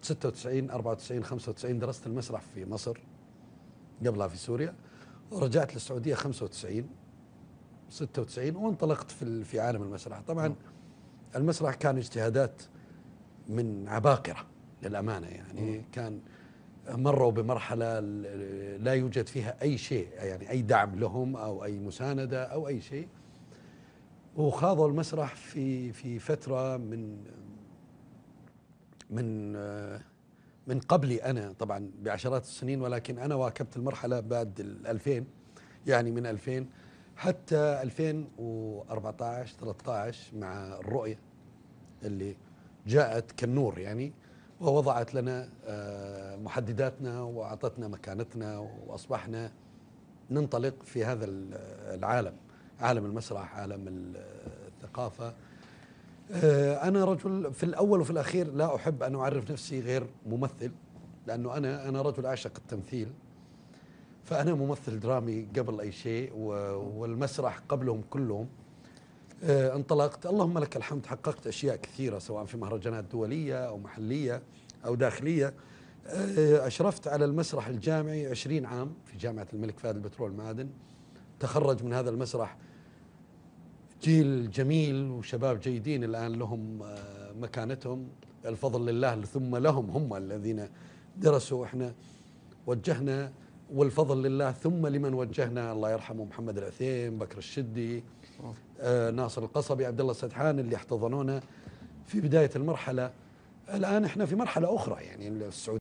96 94 95 درست المسرح في مصر، قبلها في سوريا، ورجعت للسعودية 95 96 وانطلقت في عالم المسرح. طبعا المسرح كان اجتهادات من عباقرة للأمانة، يعني كان مروا بمرحلة لا يوجد فيها أي شيء، يعني أي دعم لهم أو أي مساندة أو أي شيء، وخاضوا المسرح في فترة من من قبلي أنا طبعا بعشرات السنين، ولكن أنا واكبت المرحلة بعد 2000، يعني من 2000 حتى 2014 13 مع الرؤية اللي جاءت كالنور يعني، ووضعت لنا محدداتنا وأعطتنا مكانتنا، وأصبحنا ننطلق في هذا العالم، عالم المسرح، عالم الثقافة. أنا رجل في الأول وفي الأخير لا أحب أن أعرف نفسي غير ممثل، لأنه أنا رجل أعشق التمثيل، فأنا ممثل درامي قبل أي شيء، والمسرح قبلهم كلهم. انطلقت، اللهم لك الحمد، حققت أشياء كثيرة سواء في مهرجانات دولية أو محلية أو داخلية. أشرفت على المسرح الجامعي 20 عام في جامعة الملك فهد البترول المعادن. تخرج من هذا المسرح جيل جميل وشباب جيدين الآن لهم مكانتهم، الفضل لله، ثم لهم هم الذين درسوا، احنا وجهنا، والفضل لله ثم لمن وجهنا، الله يرحمه محمد العثيم، بكر الشدي، ناصر القصبي، عبد الله السدحان، اللي احتضنونا في بداية المرحلة. الآن احنا في مرحلة أخرى، يعني السعودية